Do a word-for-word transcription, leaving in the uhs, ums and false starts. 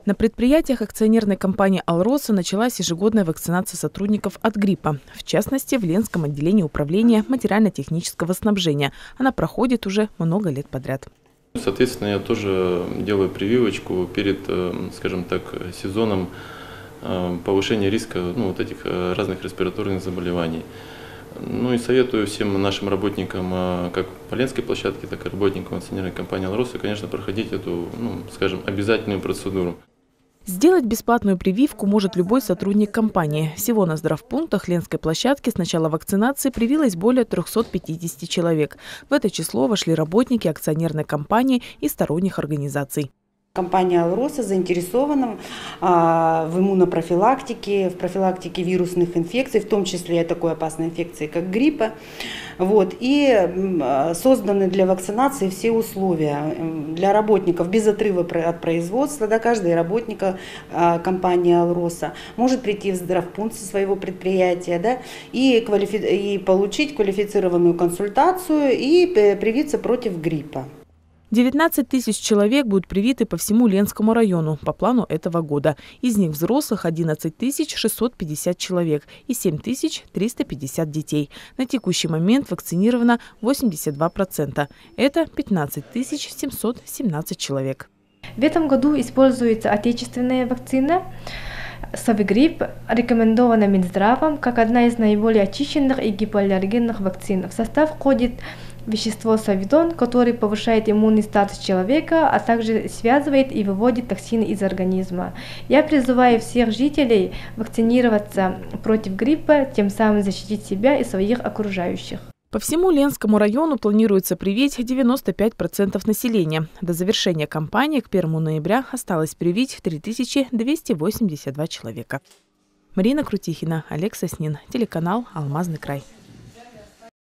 На предприятиях акционерной компании «Алроса» началась ежегодная вакцинация сотрудников от гриппа. В частности, в Ленском отделении управления материально-технического снабжения. Она проходит уже много лет подряд. Соответственно, я тоже делаю прививочку перед, скажем так, сезоном повышения риска ну, вот этих разных респираторных заболеваний. Ну и советую всем нашим работникам, как по Ленской площадке, так и работникам акционерной компании «Алроса», конечно, проходить эту, ну, скажем, обязательную процедуру. Сделать бесплатную прививку может любой сотрудник компании. Всего на здравпунктах Ленской площадки с начала вакцинации привилось более трёхсот пятидесяти человек. В это число вошли работники акционерной компании и сторонних организаций. Компания «Алроса» заинтересована а, в иммунопрофилактике, в профилактике вирусных инфекций, в том числе и такой опасной инфекции, как гриппа. Вот, и а, созданы для вакцинации все условия для работников без отрыва от производства. Да, каждый работник а, компании «Алроса» может прийти в здравпункт со своего предприятия, да, и, квалифи... и получить квалифицированную консультацию и привиться против гриппа. девятнадцать тысяч человек будут привиты по всему Ленскому району по плану этого года. Из них взрослых одиннадцать тысяч шестьсот пятьдесят человек и семь тысяч триста пятьдесят детей. На текущий момент вакцинировано восемьдесят два процента. Это пятнадцать тысяч семьсот семнадцать человек. В этом году используется отечественная вакцина. Совигрипп рекомендована Минздравом как одна из наиболее очищенных и гипоаллергенных вакцин. В состав входит вещество совидон, который повышает иммунный статус человека, а также связывает и выводит токсины из организма. Я призываю всех жителей вакцинироваться против гриппа, тем самым защитить себя и своих окружающих. По всему Ленскому району планируется привить девяносто пять процентов населения. До завершения кампании к первому ноября осталось привить три тысячи двести восемьдесят два человека. Марина Крутихина, Олег Соснин, телеканал «Алмазный край».